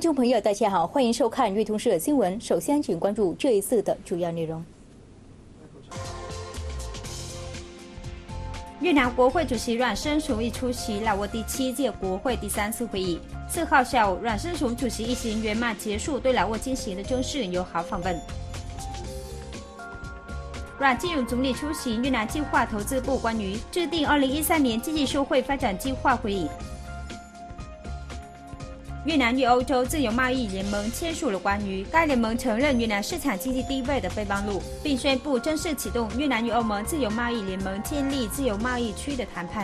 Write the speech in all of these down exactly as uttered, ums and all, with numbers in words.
观众朋友，大家好，欢迎收看粤通社新闻。首先，请关注这一次的主要内容。 越南国会主席阮胜雄已出席老挝第七届国会第三次会议。四号下午，阮胜雄主席一行圆满结束对老挝进行的正式友好访问。阮金勇总理出席越南计划投资部关于制定二零一三年经济社会发展计划会议。越南与欧洲自由贸易联盟签署了关于该联盟承认越南市场经济地位的备忘录，并宣布正式启动越南与欧盟自由贸易联盟建立自由贸易区的谈判。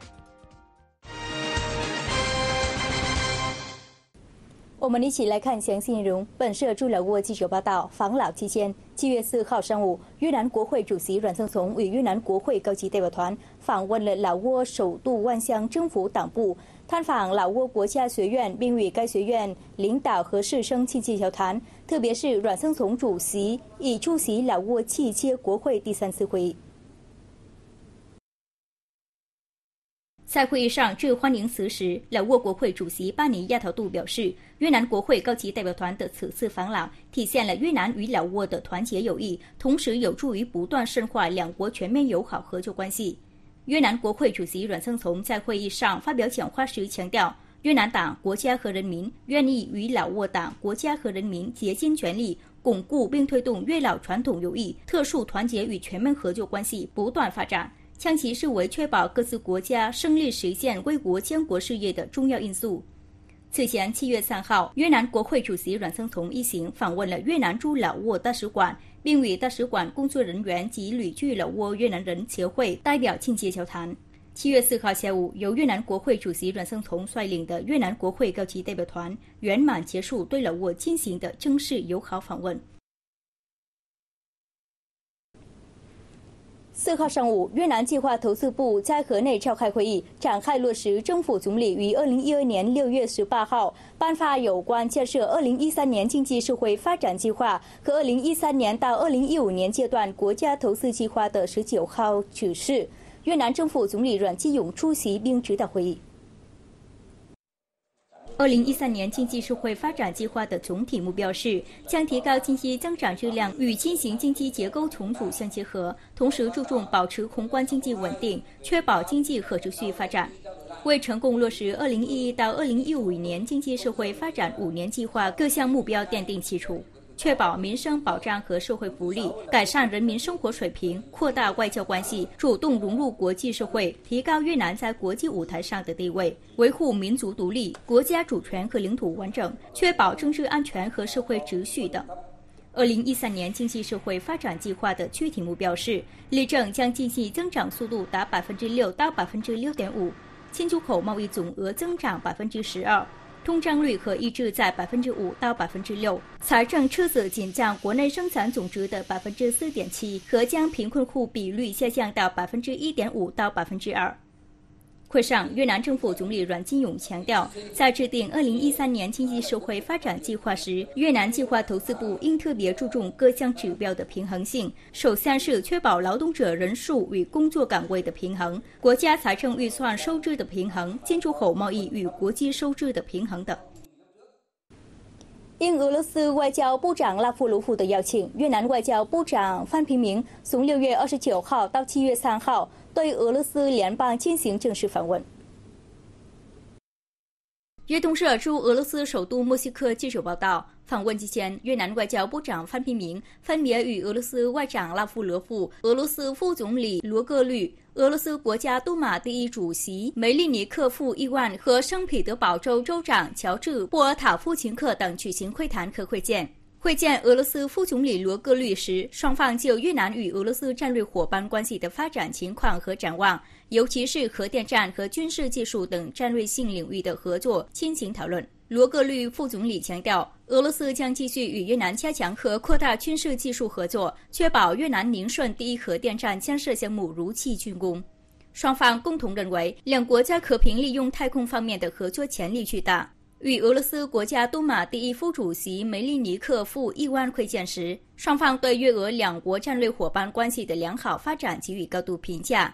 我们一起来看详细内容。本社驻老挝记者报道，访老期间，七月四号上午，越南国会主席阮胜雄与越南国会高级代表团访问了老挝首都万象政府党部，探访老挝国家学院，并与该学院领导和师生亲切交谈。特别是阮胜雄主席已出席老挝七届国会第三次会议。在会议上致欢迎辞时，老挝国会主席巴尼亚陶杜表示，越南国会高级代表团的此次访老体现了越南与老挝的团结友谊，同时有助于不断深化两国全面友好合作关系。越南国会主席阮胜雄在会议上发表讲话时强调，越南党、国家和人民愿意与老挝党、国家和人民竭尽全力，巩固并推动越老传统友谊、特殊团结与全面合作关系不断发展，将其视为确保各自国家胜利实现为国建国事业的重要因素。此前七月三号，越南国会主席阮胜雄一行访问了越南驻老挝大使馆，并与大使馆工作人员及旅居老挝越南人协会代表亲切交谈。七月四号下午，由越南国会主席阮胜雄率领的越南国会高级代表团圆满结束对老挝进行的正式友好访问。四号上午，越南计划投资部在河内召开会议，展开落实政府总理于二零一二年六月十八号颁发有关建设二零一三年经济社会发展计划和二零一三年到二零一五年阶段国家投资计划的十九号指示。越南政府总理阮金勇出席并指导会议。二零一三年经济社会发展计划的总体目标是将提高经济增长质量与新型经济结构重组相结合，同时注重保持宏观经济稳定，确保经济可持续发展。为成功落实二零一一到二零一五年经济社会发展五年计划各项目标奠定基础，确保民生保障和社会福利，改善人民生活水平，扩大外交关系，主动融入国际社会，提高越南在国际舞台上的地位，维护民族独立、国家主权和领土完整，确保政治安全和社会秩序等。二零一三年经济社会发展计划的具体目标是力争将经济增长速度达百分之六到百分之六点五，进出口贸易总额增长百分之十二。通胀率可抑制在百分之五到百分之六，财政赤字仅占国内生产总值的百分之四点七，可将贫困户比率下降到百分之一点五到百分之二。会上，越南政府总理阮金勇强调，在制定二零一三年经济社会发展计划时，越南计划投资部应特别注重各项指标的平衡性，首先是确保劳动者人数与工作岗位的平衡，国家财政预算收支的平衡，进出口贸易与国际收支的平衡等。应俄罗斯外交部长拉夫罗夫的邀请，越南外交部长范平明从六月二十九号到七月三号对俄罗斯联邦进行正式访问。越通社驻俄罗斯首都莫斯科记者报道，访问期间，越南外交部长范平明分别与俄罗斯外长拉夫罗夫、俄罗斯副总理罗戈律、俄罗斯国家杜马第一主席梅利尼科夫伊万和圣彼得堡州州长乔治波尔塔夫琴克等举行会谈和会见。会见俄罗斯副总理罗戈律时，双方就越南与俄罗斯战略伙伴关系的发展情况和展望，尤其是核电站和军事技术等战略性领域的合作进行讨论。罗戈律副总理强调，俄罗斯将继续与越南加强和扩大军事技术合作，确保越南宁顺第一核电站建设项目如期竣工。双方共同认为，两国在和平利用太空方面的合作潜力巨大。与俄罗斯国家杜马第一副主席梅利尼科夫伊万会见时，双方对越俄两国战略伙伴关系的良好发展给予高度评价。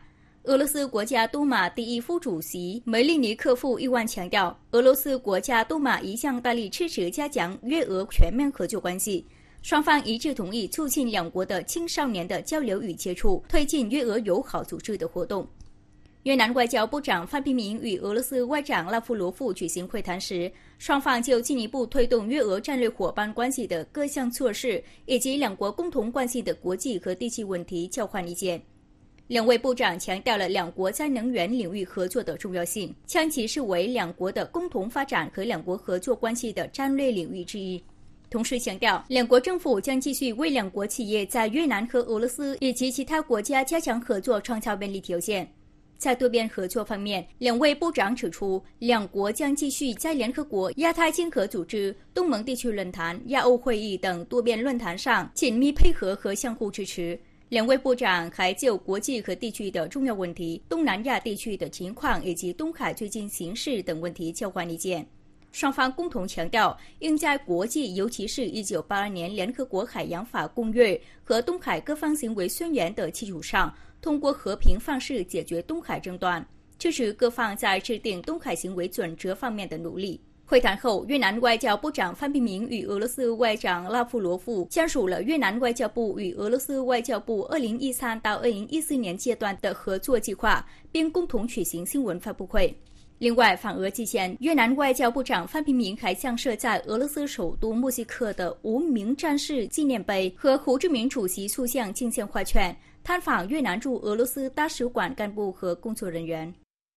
俄罗斯国家杜马第一副主席梅利尼科夫伊万强调，俄罗斯国家杜马一向大力支持加强越俄全面合作关系。双方一致同意促进两国的青少年的交流与接触，推进越俄友好组织的活动。越南外交部长范冰明与俄罗斯外长拉夫罗夫举行会谈时，双方就进一步推动越俄战略伙伴关系的各项措施，以及两国共同关系的国际和地区问题交换意见。两位部长强调了两国在能源领域合作的重要性，将其视为两国的共同发展和两国合作关系的战略领域之一。同时强调，两国政府将继续为两国企业在越南和俄罗斯以及其他国家加强合作创造便利条件。在多边合作方面，两位部长指出，两国将继续在联合国、亚太经合组织、东盟地区论坛、亚欧会议等多边论坛上紧密配合和相互支持。两位部长还就国际和地区的重要问题、东南亚地区的情况以及东海最近形势等问题交换意见。双方共同强调，应在国际，尤其是一九八二年联合国海洋法公约和东海各方行为宣言的基础上，通过和平方式解决东海争端，支持各方在制定东海行为准则方面的努力。会谈后，越南外交部长范冰明与俄罗斯外长拉夫罗夫签署了越南外交部与俄罗斯外交部二零一三到二零一四年阶段的合作计划，并共同举行新闻发布会。另外，访俄期间，越南外交部长范冰明还向设在俄罗斯首都莫斯科的无名战士纪念碑和胡志明主席塑像敬献花圈，探访越南驻俄罗斯大使馆干部和工作人员。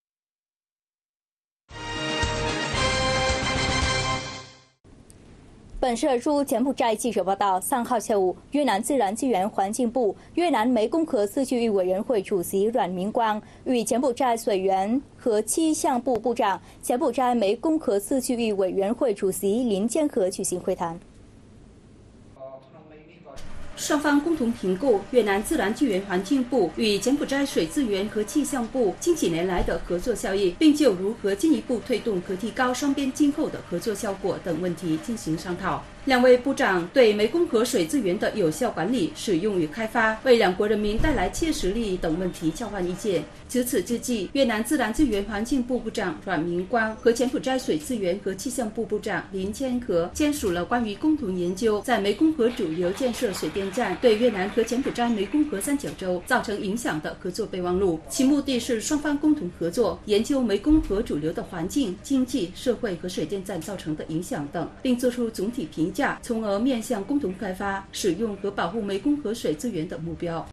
本社驻柬埔寨记者报道，三号下午，越南自然资源环境部、越南湄公河自治域委员会主席阮明光与柬埔寨水源和气象部部长、柬埔寨湄公河自治域委员会主席林建和举行会谈。 双方共同评估越南自然资源环境部与柬埔寨水资源和气象部近几年来的合作效益，并就如何进一步推动和提高双边今后的合作效果等问题进行商讨。两位部长对湄公河水资源的有效管理、使用与开发，为两国人民带来切实利益等问题交换意见。值此之际，越南自然资源环境部部长阮明光和柬埔寨水资源和气象部部长林建和签署了关于共同研究在湄公河主流建设水电站对越南和柬埔寨湄公河三角洲造成影响的合作备忘录。其目的是双方共同合作，研究湄公河主流的环境、经济、社会和水电站造成的影响等，并作出总体评价，从而面向共同开发、使用和保护湄公河水资源的目标。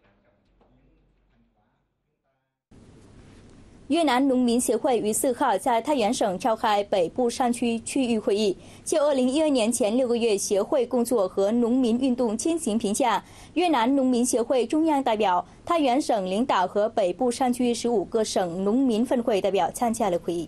越南农民协会于四号在太原省召开北部山区区域会议，就二零一二年前六个月协会工作和农民运动进行评价。越南农民协会中央代表、太原省领导和北部山区十五个省农民分会代表参加了会议。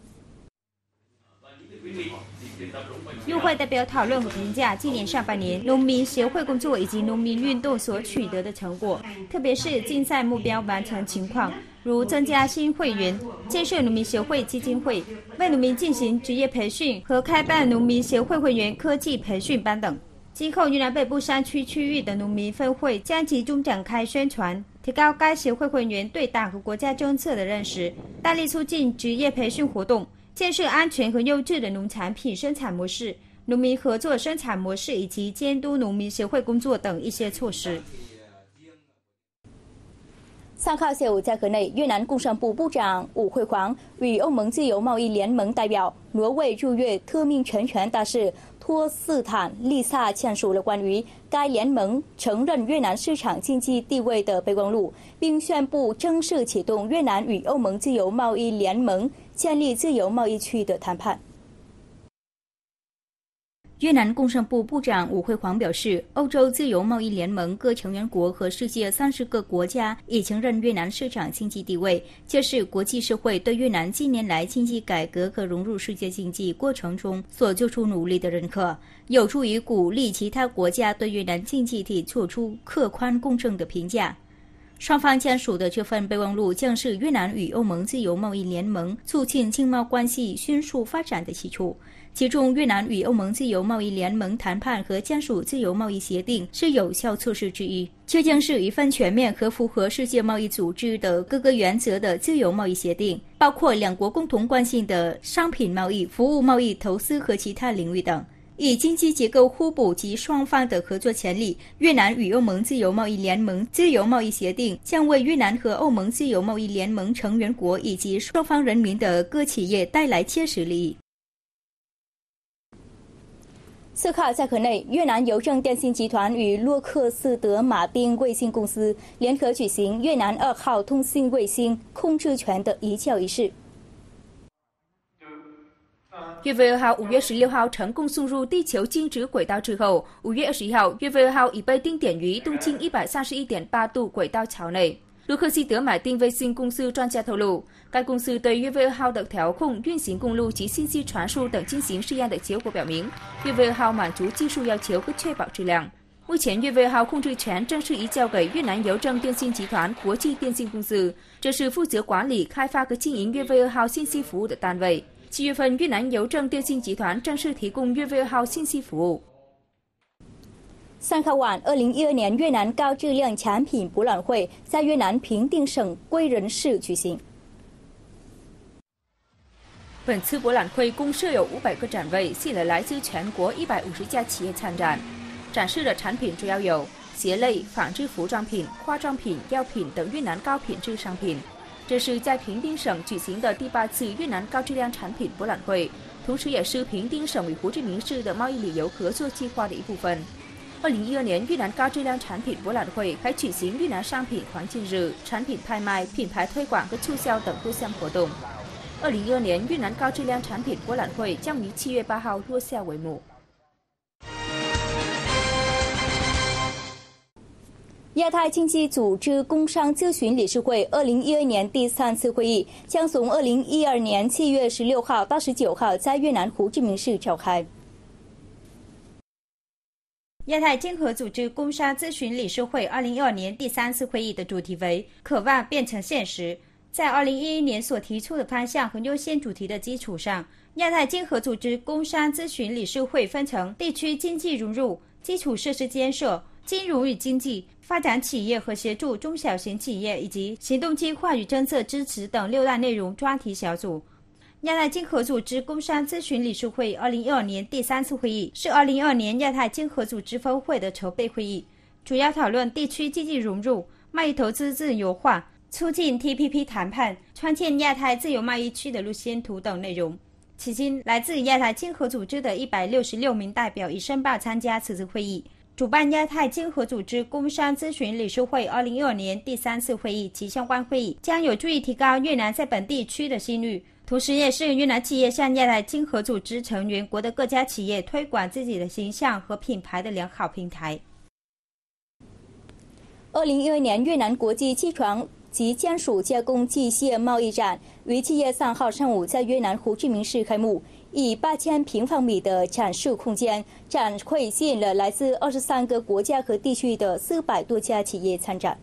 与会代表讨论和评价今年上半年农民协会工作以及农民运动所取得的成果，特别是竞赛目标完成情况，如增加新会员、建设农民协会基金会、为农民进行职业培训和开办农民协会会员科技培训班等。今后越南北部山区区域的农民分会将集中展开宣传，提高该协会会员对党和国家政策的认识，大力促进职业培训活动，建设安全和优质的农产品生产模式、农民合作生产模式以及监督农民协会工作等一些措施。 三号下午在河内，越南工商部部长武惠煌与欧盟自由贸易联盟代表、挪威驻越特命全权大使托斯坦丽萨签署了关于该联盟承认越南市场经济地位的备忘录，并宣布正式启动越南与欧盟自由贸易联盟建立自由贸易区的谈判。越南工商部部长武惠煌表示，欧洲自由贸易联盟各成员国和世界三十个国家已承认越南市场经济地位，这是国际社会对越南近年来经济改革和融入世界经济过程中所做出努力的认可，有助于鼓励其他国家对越南经济体做出客观公正的评价。双方签署的这份备忘录将是越南与欧盟自由贸易联盟促进经贸关系迅速发展的基础。 其中越南与欧盟自由贸易联盟谈判和签署自由贸易协定是有效措施之一，这将是一份全面和符合世界贸易组织的各个原则的自由贸易协定，包括两国共同关心的商品贸易、服务贸易、投资和其他领域等。以经济结构互补及双方的合作潜力，越南与欧盟自由贸易联盟自由贸易协定将为越南和欧盟自由贸易联盟成员国以及双方人民的各企业带来切实利益。四号在河内，越南邮政电信集团与洛克斯德马丁卫星公司联合举行越南二号通信卫星控制权的移交仪式。 月卫二号五月十六号成功送入地球静止轨道之后，五月二十一号，月卫二号已被定点于东经一百三十一点八度轨道桥内。洛克希德马丁卫星公司专家透露，该公司对月卫二号的调控、运行公路及信息传输等进行试验的结果表明，月卫二号满足技术要求和确保质量。目前，月卫二号控制权正式移交给越南邮政电信集团国际电信公司，这是负责管理、开发和经营月卫二号信息服务的单位。七月份，越南邮政电信集团正式提供月卫二号信息服务。 三号晚，二零一二年越南高质量产品博览会在越南平定省贵人市举行。 本次博览会共设有五百个展位，吸引了来自全国一百五十家企业参展。展示的产品主要有鞋类、纺织服装品、化妆品、药品等越南高品质商品。这是在平定省举行的第八次越南高质量产品博览会，同时也是平定省与胡志明市的贸易旅游合作计划的一部分。二零一二年越南高质量产品博览会还举行越南商品黄金日、产品拍卖、品牌推广和促销等多项活动。二零一二年越南高质量产品博览会将于七月八号落下帷幕。 亚太经济组织工商咨询理事会二零一二年第三次会议将从二零一二年七月十六号到十九号在越南胡志明市召开。 亚太经合组织工商咨询理事会二零一二年第三次会议的主题为“渴望变成现实”。在二零一一年所提出的方向和优先主题的基础上，亚太经合组织工商咨询理事会分成地区经济融入、基础设施建设、金融与经济、发展企业和协助中小型企业以及行动计划与政策支持等六大内容专题小组。亚太经合组织工商咨询理事会二零一二年第三次会议是二零一二年亚太经合组织峰会的筹备会议，主要讨论地区经济融入、贸易投资自由化、促进 T P P 谈判、创建亚太自由贸易区的路线图等内容。迄今，来自亚太经合组织的一百六十六名代表已申报参加此次会议。主办亚太经合组织工商咨询理事会二零一二年第三次会议及相关会议将有助于提高越南在本地区的信誉，同时也是越南企业向亚太经合组织成员国的各家企业推广自己的形象和品牌的良好平台。 二零一二年越南国际机床及金属加工机械贸易展于七月三号上午在越南胡志明市开幕，以八千平方米的展示空间，展会吸引了来自二十三个国家和地区的四百多家企业参展。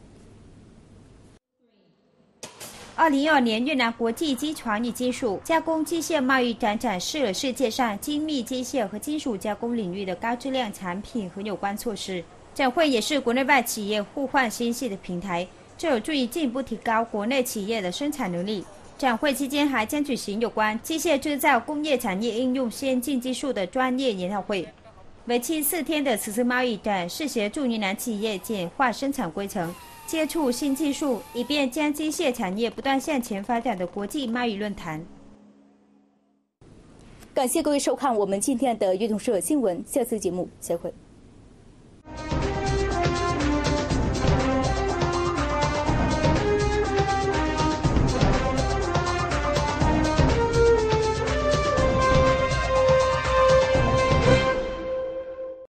二零一二年越南国际机床与金属加工机械贸易展展示了世界上精密机械和金属加工领域的高质量产品和有关措施。展会也是国内外企业互换信息的平台，这有助于进一步提高国内企业的生产能力。展会期间还将举行有关机械制造工业产业应用先进技术的专业研讨会。为期四天的此次贸易展是协助越南企业简化生产规程、接触新技术，以便将机械产业不断向前发展的国际贸易论坛。 感谢各位收看我们今天的悦动社新闻，下次节目再会。